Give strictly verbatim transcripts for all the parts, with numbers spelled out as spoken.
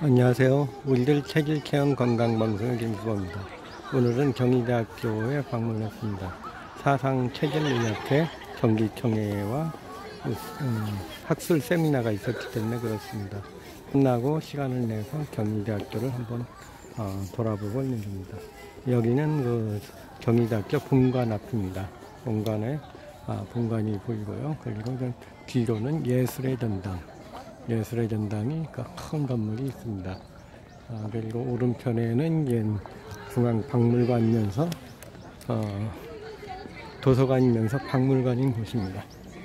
안녕하세요. 우리들 체질 체험 건강방송의 김수범입니다. 오늘은 경희대학교에 방문했습니다. 사상 체질의학회 정기총회와 음, 학술 세미나가 있었기 때문에 그렇습니다. 끝나고 시간을 내서 경희대학교를 한번 어, 돌아보고 있는 중입니다. 여기는 그 경희대학교 본관 앞입니다. 본관에 아, 본관이 보이고요. 그리고 뒤로는 예술의 전당, 예술의 전당이 큰 건물이 있습니다. 아, 그리고 오른편에는 옛 중앙박물관이면서 어, 도서관이면서 박물관인 곳입니다.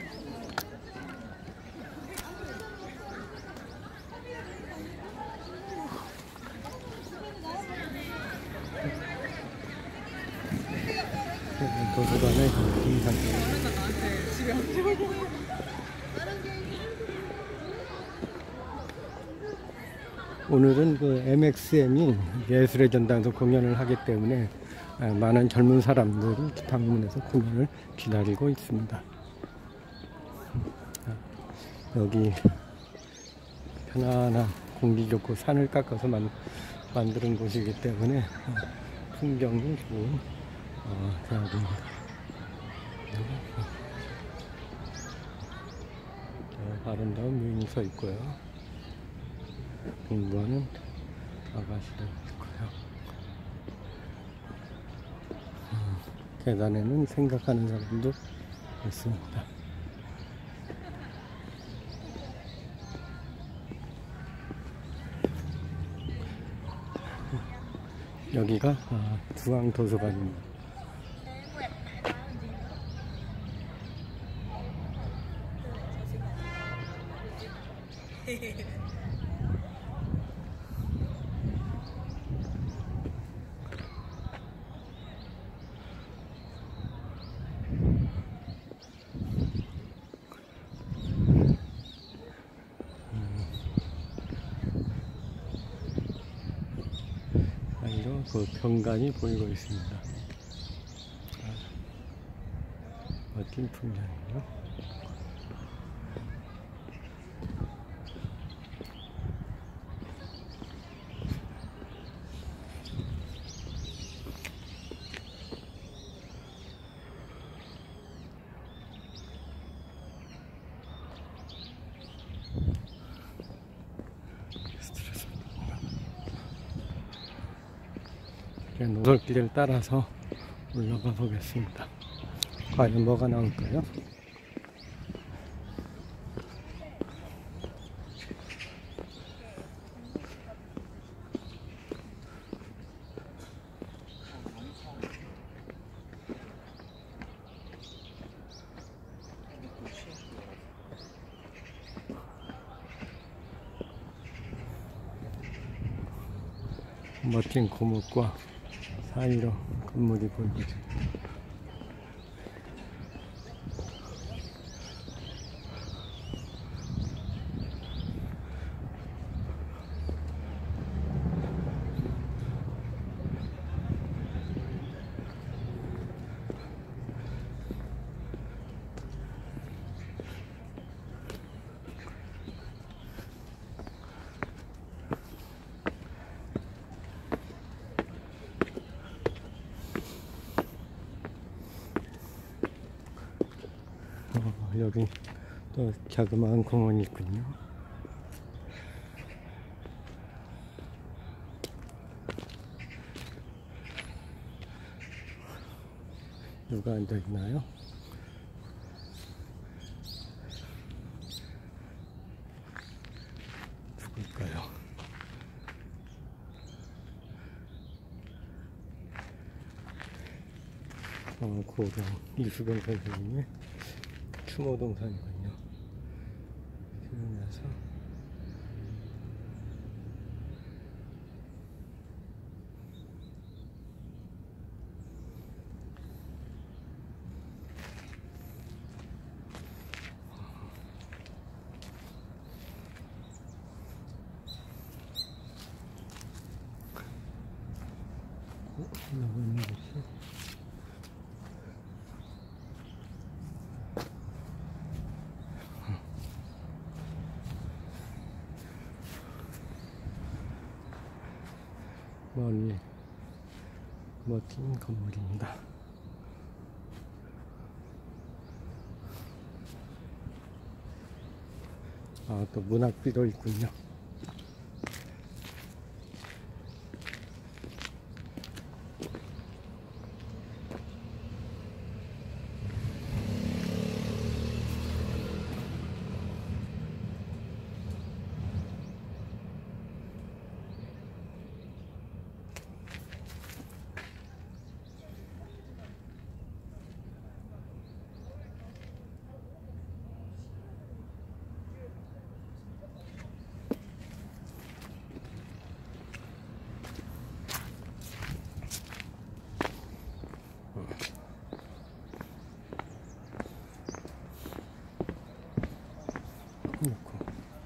도서관의 인상. 오늘은 그 엠엑스엠이 예술의 전당에서 공연을 하기 때문에 많은 젊은 사람들이 방문해서 공연을 기다리고 있습니다. 여기 편안한 공기 좋고 산을 깎아서 만, 만드는 곳이기 때문에 풍경이 좋은 어, 대학입니다. 어, 아름다운 유인이 서 있고요. 공부하는 아가씨도 있고요. 음, 계단에는 생각하는 사람도 있습니다. 여기가 아, 중앙도서관입니다. 그 경관이 보이고 있습니다. 아, 멋진 풍경이요. 노솔길을 따라서 올라가 보겠습니다. 과연 뭐가 나올까요? 멋진 고목과 사이로 건물이 보이고 있습니다. 어, 여기 또 자그마한 공원이 있군요. 누가 앉아있나요? 누굴까요? 어, 고령 이수경 선생님의 추모동산이군요. 지나서 어, 나가는 곳이 멀리 멋진 건물입니다. 아, 또 문학비도 있군요. 놓고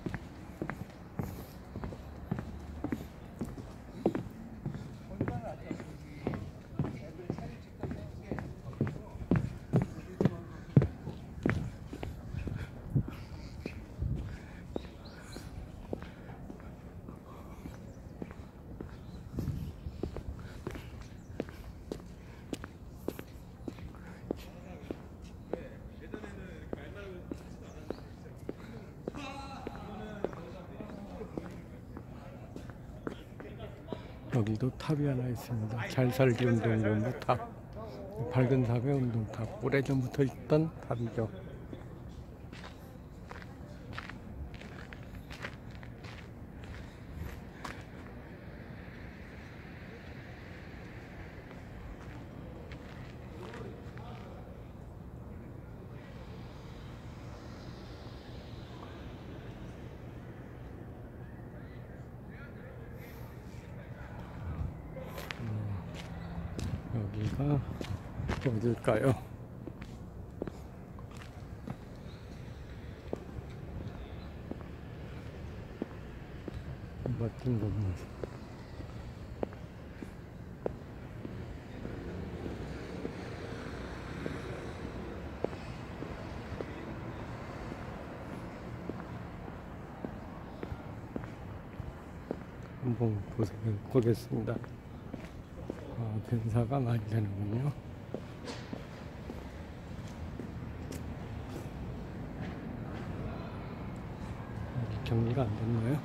여기도 탑이 하나 있습니다. 잘 살기 운동본부 탑, 밝은 탑의 운동탑, 오래전부터 있던 탑이죠. 여기가 어딜까요? 멋진 건물. 한번 보겠습니다. 아, 변사가 많이 되는군요. 정리가 안 됐나요?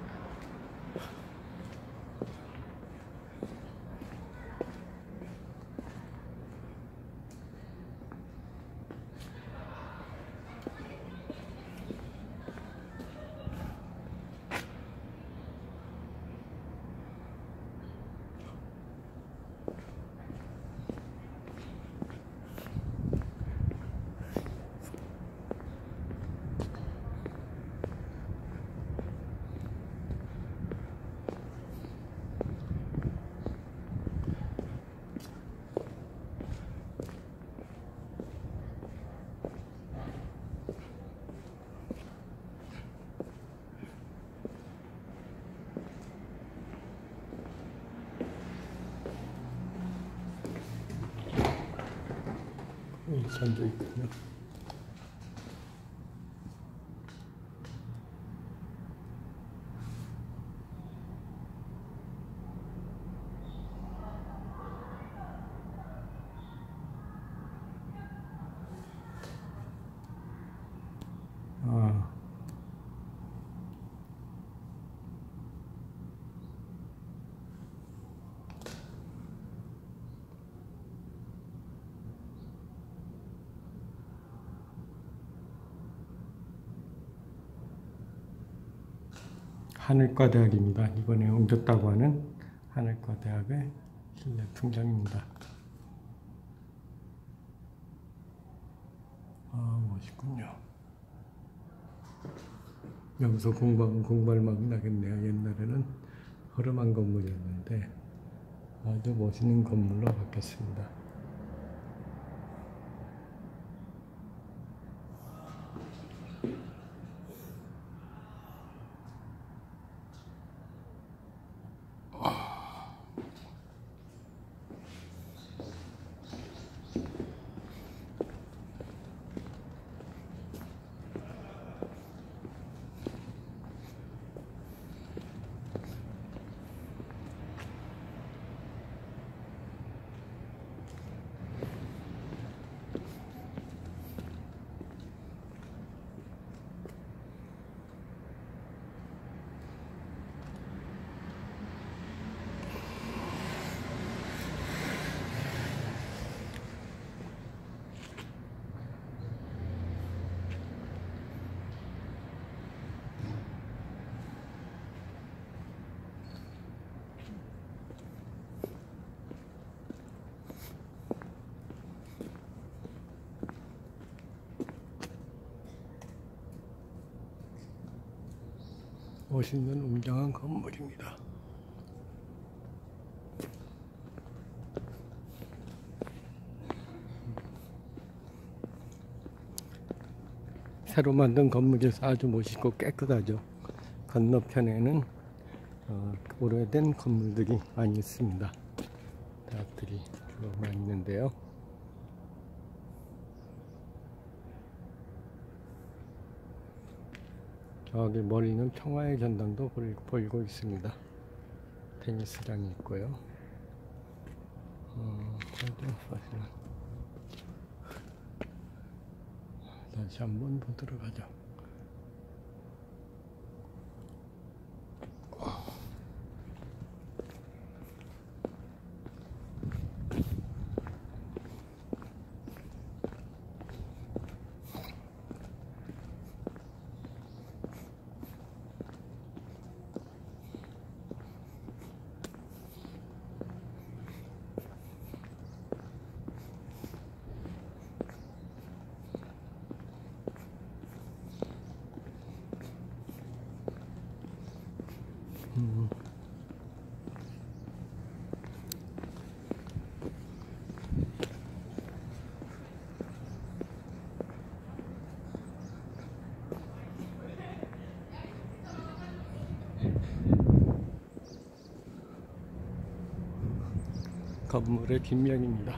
일산도 있군요. 아, 하늘과 대학입니다. 이번에 옮겼다고 하는 하늘과 대학의 실내 풍경입니다. 아, 멋있군요. 여기서 공부하면 공부할 마음이 나겠네요. 옛날에는 허름한 건물이었는데 아주 멋있는 건물로 바뀌었습니다. 멋있는 웅장한 건물입니다. 새로 만든 건물이라서 아주 멋있고 깨끗하죠. 건너편에는 어, 오래된 건물들이 많이 있습니다. 대학들이 주로 많이 있는데요. 저기 멀리는 평화의 전당도 보이고 있습니다. 테니스장이 있고요. 어, 다시 한번 보도록 하죠. 음. 건물의 뒷면입니다.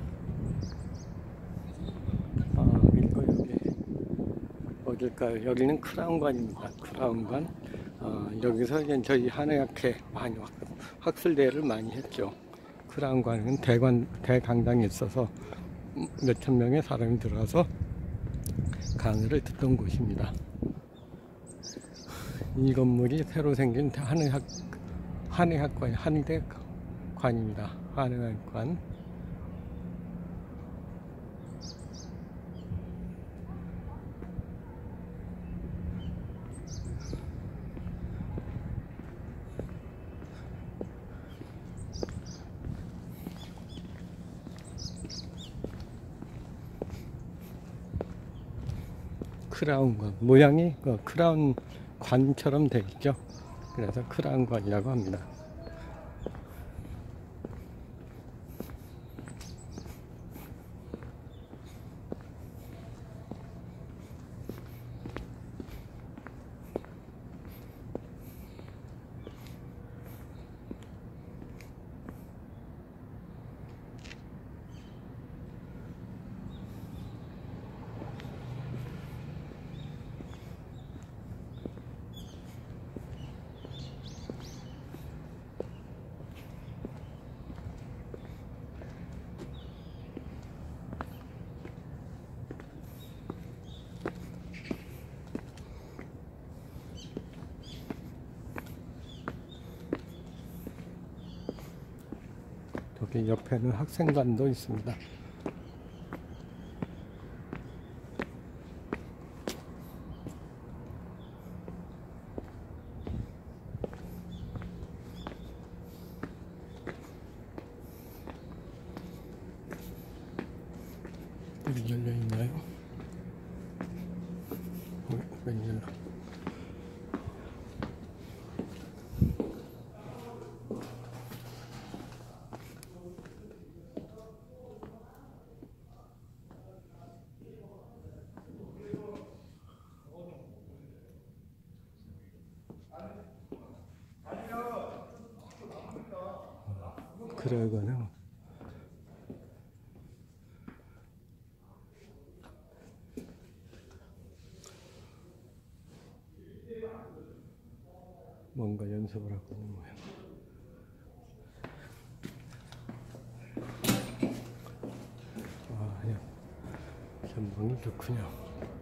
아, 이거 여기 어딜까요? 여기는 크라운관입니다. 크라운관. 어, 여기서 이제 저희 한의학회 많이 학, 학술대회를 많이 했죠. 크라운관은 대관 대강당이 있어서 몇천 명의 사람이 들어가서 강의를 듣던 곳입니다. 이 건물이 새로 생긴 한의학 한의학관 한의대관입니다. 한의학관. 크라운관 모양이 그 크라운 관처럼 되어 있죠. 그래서 크라운관이라고 합니다. 여기 옆에는 학생관도 있습니다. 여기 열려 있나요? 어, 웬일로? 그러거나 뭔가 연습을 하고 있는 모양. 아, 예. 전망이 좋군요.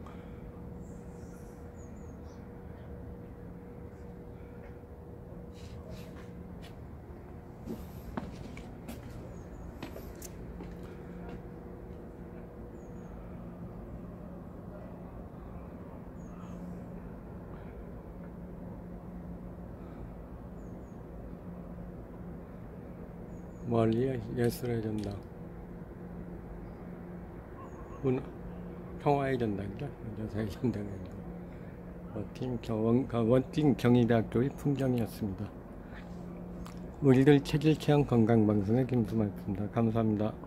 멀리 예술의 전당, 문, 평화의 전당이죠. 여자의 전당이. 원팀 경, 원팀 경희대학교의 풍경이었습니다. 우리들 체질 체험 건강방송의 김수만입니다. 감사합니다.